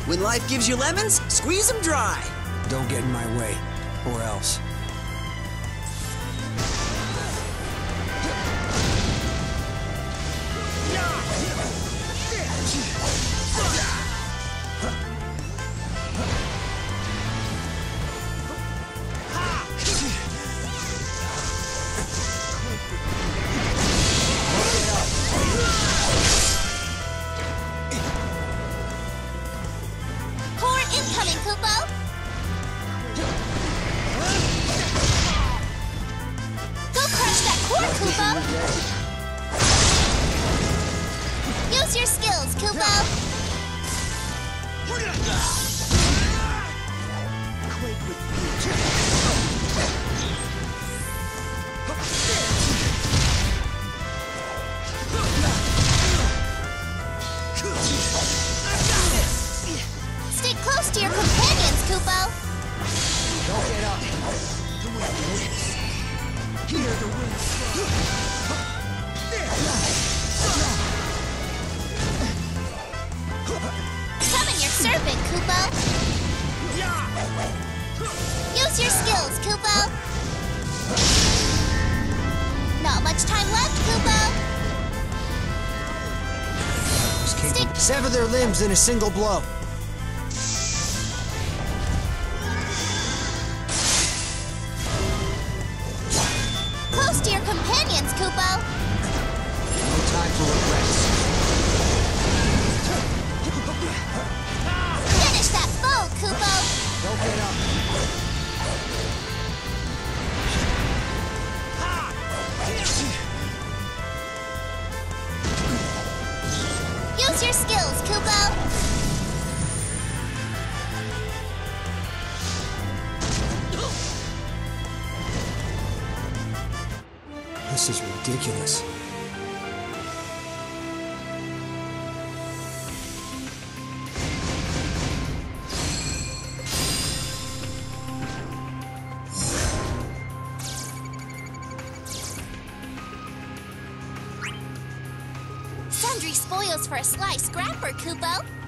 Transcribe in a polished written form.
When life gives you lemons, squeeze them dry. Don't get in my way, or else. Incoming, Kupo! Go crush that core, Kupo! Use your skills, Kupo! Stay close to your companions, Kupo! Don't get up! Hear the wind. Summon your serpent, Kupo! Use your skills, Kupo! Not much time left, Kupo! Sever their limbs in a single blow. Close to your companions, Kupo! No time for regrets. Finish that foe, Kupo! Don't get up. Use your skills, Kupo! This is ridiculous. Sundry spoils for a sly scrapper, Kupo!